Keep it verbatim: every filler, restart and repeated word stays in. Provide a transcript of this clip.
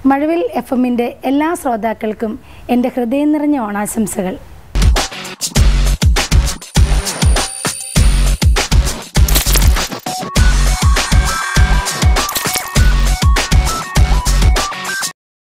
മഴവിൽ F എമ്മിൻ്റെ എല്ലാ ശ്രോതാക്കൾക്കും എൻ്റെ ഹൃദയം നിറഞ്ഞ ഓണാശംസകൾ.